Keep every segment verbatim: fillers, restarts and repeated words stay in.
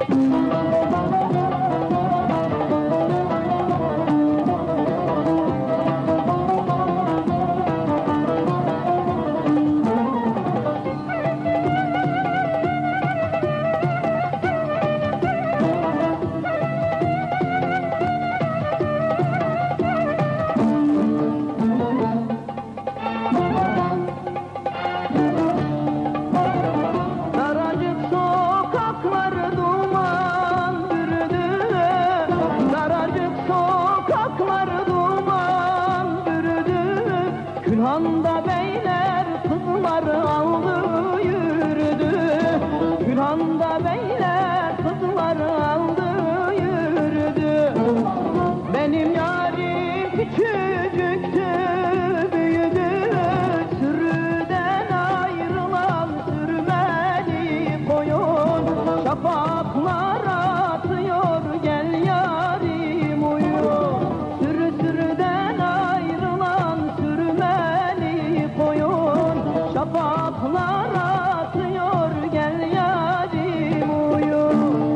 Külhan'da beyler kızları aldı yürüdü. Külhan'da beyler kızları aldı yürüdü. Benim yarim küçücüktü, büyüdü. Sürüden ayrılan sürmeli koyun. Şafaklar atıyor, gel yarim uyu. Sürü sürüden ayrılan sürmeli koyun. Şafaklar atıyor, gel yarim uyu.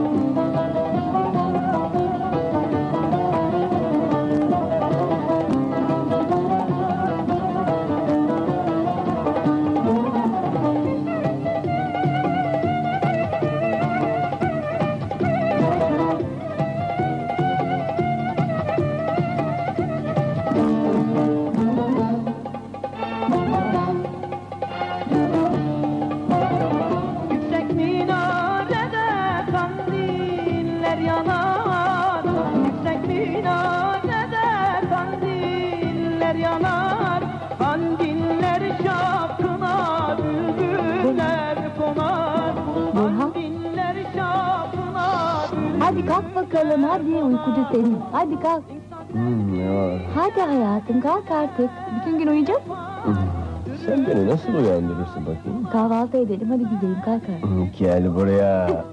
Yüksek minarede kandiller yanar. Yüksek minarede kandiller yanar. Kandiller şapkına bülbüller konar. Kandiller şapkına bülbüller. Hadi kalk bakalım, hadi uykucu senin. Hadi kalk. Hmm, ne var? Hadi hayatım, kalk artık. Bütün gün uyuyacak mısın? Hmm, sen beni nasıl uyandırırsın bakayım? Kahvaltı edelim, hadi gidelim, kalk artık. Hmm, gel buraya.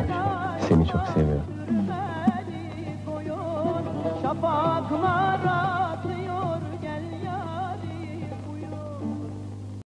Seni çok seviyorum. Şafaklara